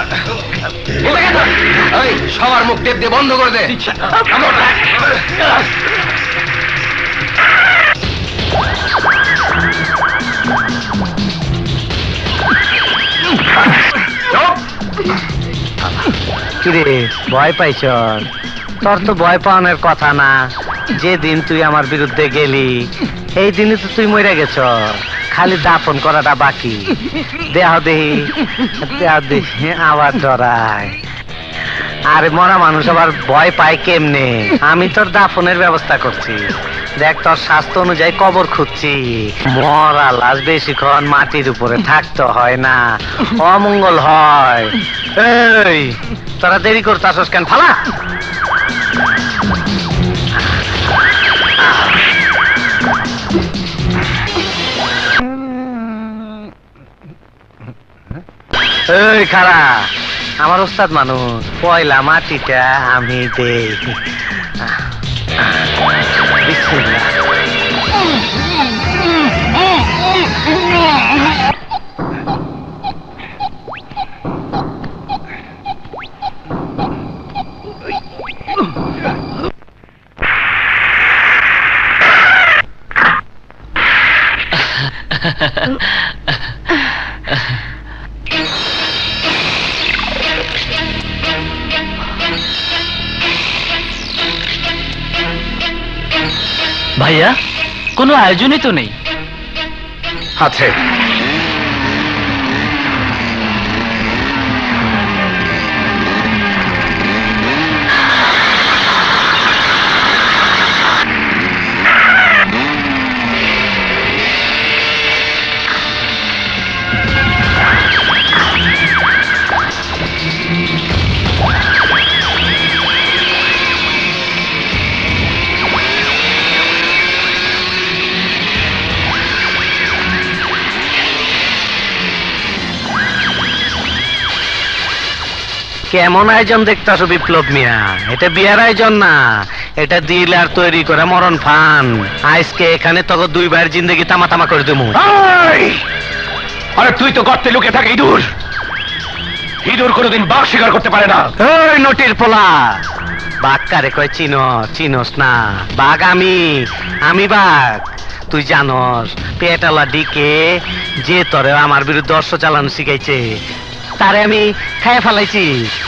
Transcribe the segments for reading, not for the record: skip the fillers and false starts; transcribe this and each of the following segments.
সবার মুখ টেপ দিয়ে বন্ধ করে দে। কিরে ভয় পাইছ? তোর তো ভয় পাওয়ানোর কথা না। যেদিন তুই আমার বিরুদ্ধে গেলি এই দিনই তো তুই মরে গেছ, খালি দাফন করাটা বাকি। দেহ দেহি আবার ডরায়। আরে মরা মানুষ আবার ভয় পায় কেমনে? আমি তোর দাফনের ব্যবস্থা করছি। দেখ তোর স্বাস্থ্য অনুযায়ী কবর খুঁজছি। মরা লাশ বেশিক্ষণ মাটির উপরে থাকতে হয় না, অমঙ্গল হয়। এই তোরা দেরি করতাছস কেন? ফালা। এই খারা, আমার ওস্তাদ মানুষ, পয়লা মাটিটা আমি দেই। বিসমিল্লাহ। ভাইয়া, কোনো আয়োজনই তো নেই। আছে। কেমন আয়োজন দেখতাছো বিপ্লব মিয়া? এটা বিয়ার আয়োজন না, এটা ডিলার তৈরি করে মরণ ফান। আজকে এখানে তোকে দুই ভাইয়ের জিন্দগি তামা তামা করে দেবো। আরে তুই তো গর্তে লুকে থাকে ইঁদুর। ইঁদুর কোনোদিন বাঘ শিকার করতে পারে না। এই নটির পোলা, বাঘ কারে কয় চিনস না? বাঘ আমি বাঘ। তুই জানস পেটালা ডিকে যে তোরে আমার বিরুদ্ধে অস্ত্র চালানো শিখাইছে তারে আমি খাইয়ে ফেলাইছি।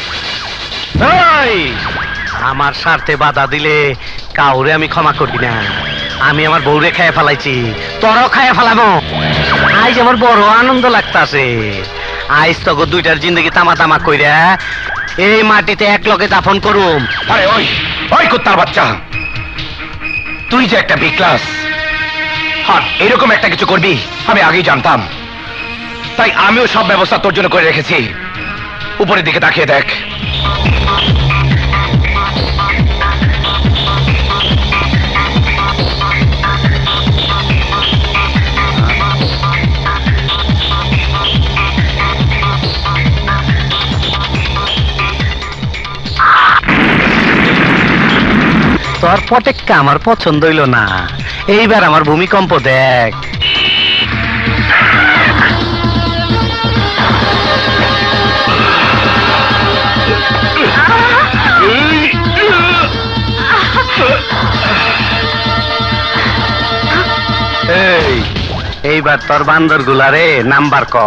আমার স্বার্থে বাধা দিলে কাউরে আমি ক্ষমা করি না। আমি আমার বউরে খাইয়ে ফেলাইছি, তোরও খাইয়ে ফেলাবো। আজ আমার বড় আনন্দ লাগতাছে। আজ তোকে দুইটার জিন্দগি তামা তামা কইরা এই মাটিতে এক লগে দাফন করুম। আরে ওই কুত্তার বাচ্চা, তুই যে একটা বিক্লাস আর এরকম একটা কিছু করবি আমি আগেই জানতাম। তাই আমিও সব ব্যবস্থা তোর জন্য করে রেখেছি। উপরের দিকে তাকিয়ে দেখ। তোর পটেক্কা আমার পছন্দ হইল না। এইবার আমার ভূমিকম্প দেখ। এইবার তোর বান্দর গুলারে নাম্বার ক।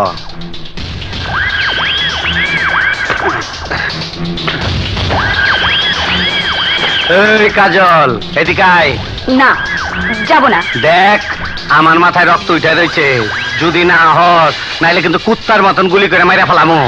এই কাজল, এদিকে আয়। না, যাব না। দেখ আমার মাথায় রক্ত উঠে রয়েছে, যদি না হস নাইলে কিন্তু কুত্তার মতন গুলি করে মাইরা ফেলামো।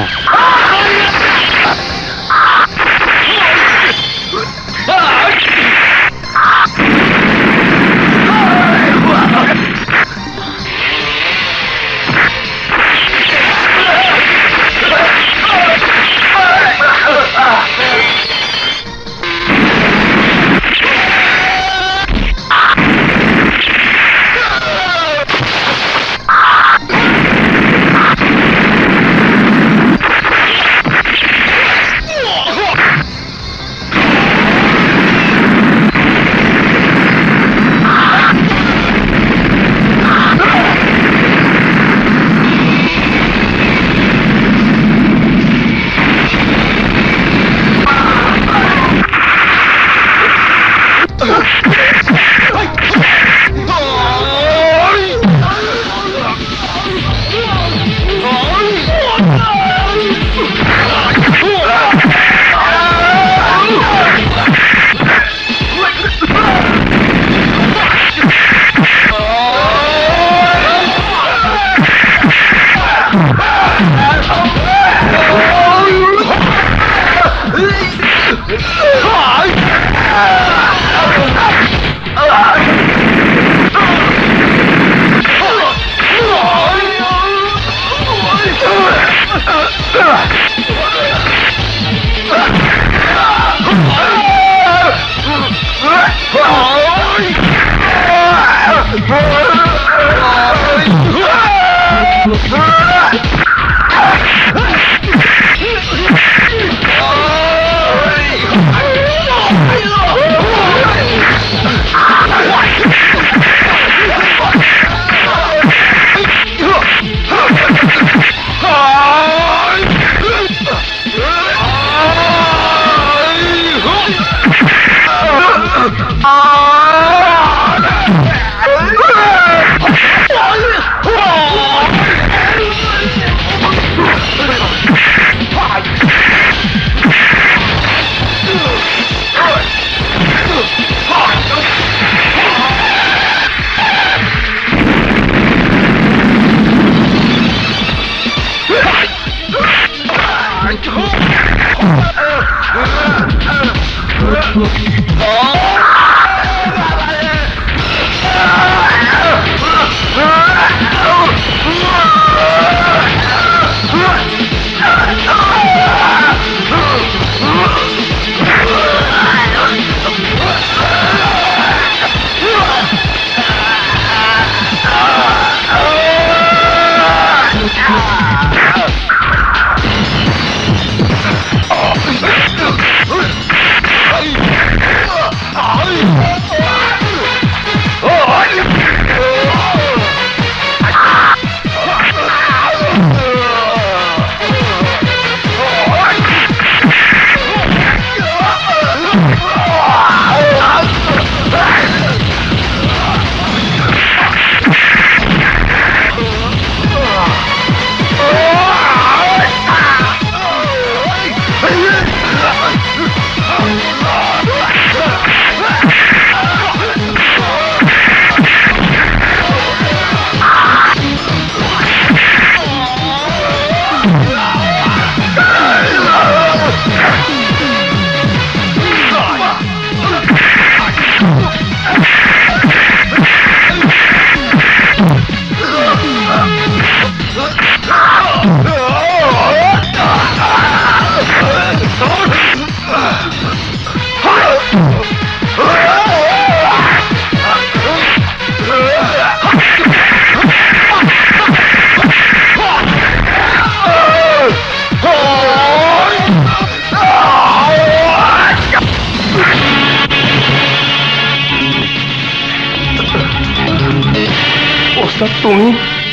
তুমি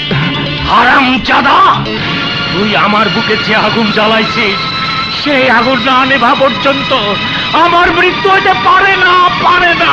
হারামজাদা, তুই আমার বুকে যে আগুন জ্বালাইছিস সেই আগুন না নেভা পর্যন্ত আমার মৃত্যু হতে পারে না, পারে না।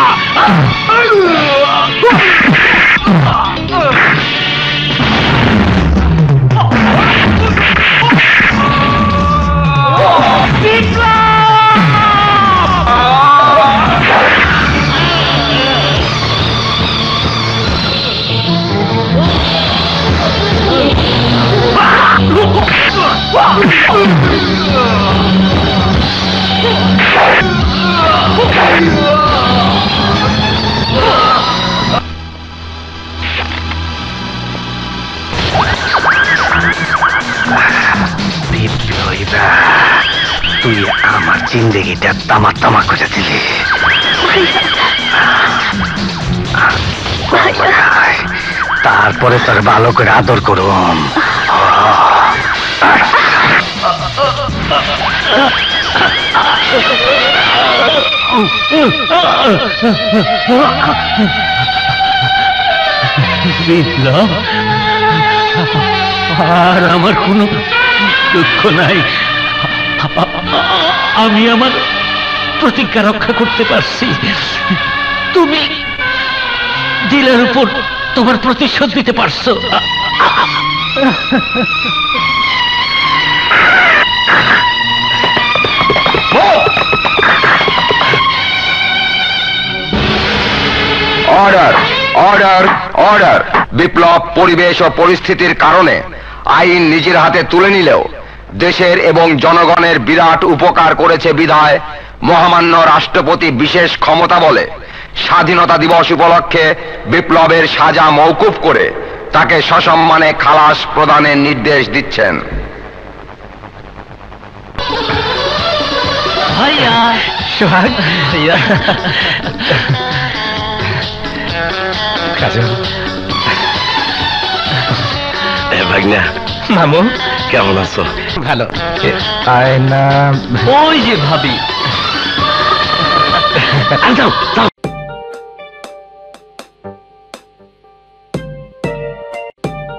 তুই আমার জিন্দগিটা তামা তামা করে দিলি। তারপরে তোর ভালো করে আদর করুম। বিপ্লব, আর আমার কোনো দুঃখ নাই। আমি আমার প্রতিজ্ঞা রক্ষা করতে পারছি। তুমি দিলের উপর তোমার প্রতিশোধ দিতে পারছো। Order, order, order. বিপ্লব পরিবেশ ও পরিস্থিতির কারণে আইন নিজের হাতে তুলে নিলেও দেশের এবং জনগণের বিরাট উপকার করেছে বিধায় মহামান্য রাষ্ট্রপতি বিশেষ ক্ষমতা বলে স্বাধীনতা দিবস উপলক্ষে বিপ্লবের সাজা মওকুফ করে তাকে সসম্মানে খালাস প্রদানের নির্দেশ দিচ্ছেন। ভাইয়া সোহাগ, ভাগনা, মামু কেমন আছো? ভালো। আয়না ওই যে ভাবি। যাও যাও।